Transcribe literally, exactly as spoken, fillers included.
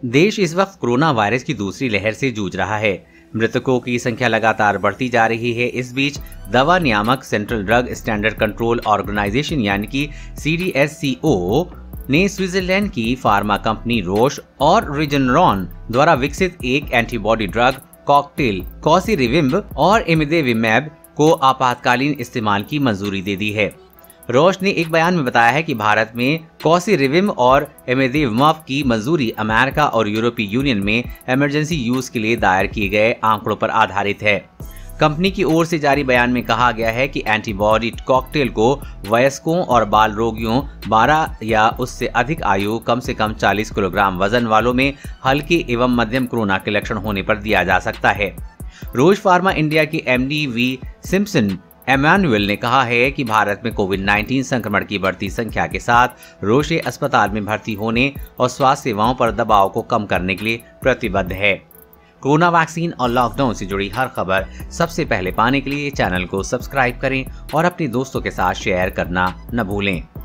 देश इस वक्त कोरोना वायरस की दूसरी लहर से जूझ रहा है। मृतकों की संख्या लगातार बढ़ती जा रही है। इस बीच दवा नियामक central drug standard control organization यानी कि सी डी एस सी ओ ने स्विट्जरलैंड की फार्मा कंपनी रोश और रिजेनरॉन द्वारा विकसित एक एंटीबॉडी ड्रग कॉकटेल कोसिरिविम्ब और इमिदेविमैब को आपातकालीन इस्तेमाल की मंजूरी दे दी है। रोश ने एक बयान में बताया है कि भारत में कोसिरिविम्ब और इमिदेविमैब की मंजूरी अमेरिका और यूरोपीय यूनियन में इमरजेंसी यूज के लिए दायर किए गए आंकड़ों पर आधारित है। कंपनी की ओर से जारी बयान में कहा गया है कि एंटीबॉडी कॉकटेल को वयस्कों और बाल रोगियों, बारह या उससे अधिक आयु, कम से कम चालीस किलोग्राम वजन वालों में हल्के एवं मध्यम कोरोना के लक्षण होने पर दिया जा सकता है। रोश फार्मा इंडिया के M D V Simpson Emanuel ने कहा है कि भारत में कोविड उन्नीस संक्रमण की बढ़ती संख्या के साथ रोशे अस्पताल में भर्ती होने और स्वास्थ्य सेवाओं पर दबाव को कम करने के लिए प्रतिबद्ध है। कोरोना वैक्सीन और लॉकडाउन से जुड़ी हर खबर सबसे पहले पाने के लिए चैनल को सब्सक्राइब करें और अपने दोस्तों के साथ शेयर करना न भूलें।